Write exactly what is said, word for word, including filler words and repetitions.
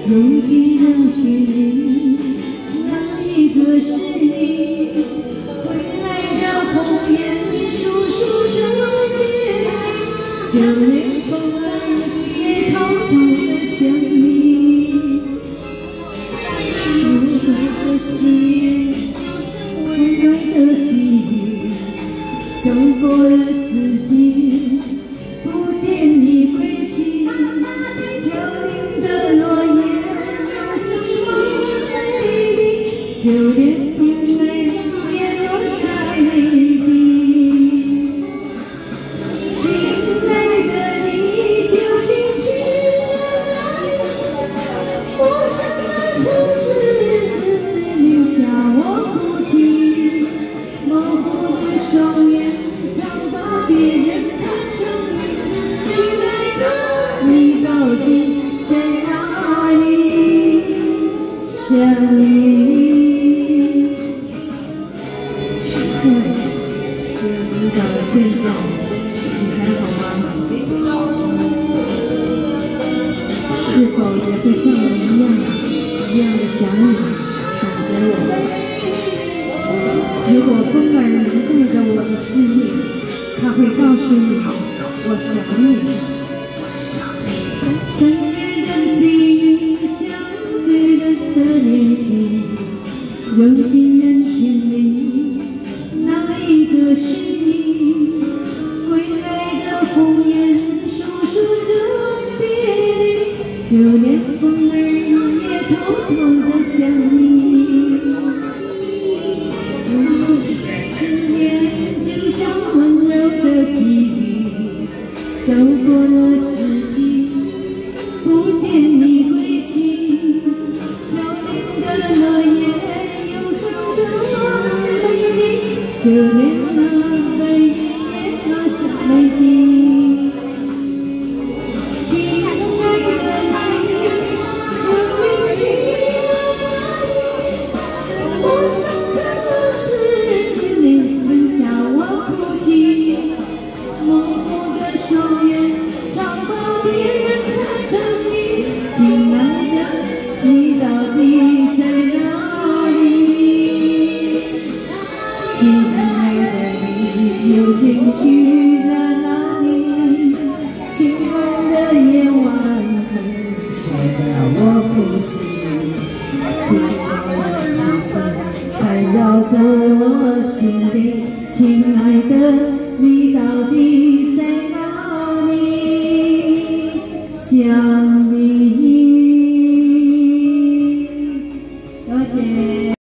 拥挤人群里，哪一个是你？归来的红颜诉说着别离，就连风儿也偷偷的想你。无悔的思念，无悔的细雨，走过了四季，不见你归期。飘零的落叶，有什么美丽？就连眼泪也落下泪滴。亲爱的，你究竟去了哪里？陌生的城市只留下我哭泣，模糊的双眼常把别人看成你。亲爱的，你到底在哪里相遇？对，就知道现在你还好吗？是否也会像我一样，一样的想你，想着我？如果风儿能带着我的思念，它会告诉你，我想你。深夜的细雨像醉人的恋曲，拥进人群里，哪一个是你？归来的红颜诉说着别离，就连风儿也偷偷的想你。思念就像温柔的细雨，走过了四季，不见你归期。飘零的落叶有什么美丽？就连那白云也落下泪滴。亲爱的你，究竟去了哪里？陌生的世界里留下我哭泣，模糊的双眼常把别人看成你。亲爱的，你到底在哪里？亲爱的，你究竟去了哪里？晴朗的夜晚怎晒得我哭泣？寂寞的世界缠绕着我心底。亲爱的，你到底在哪里相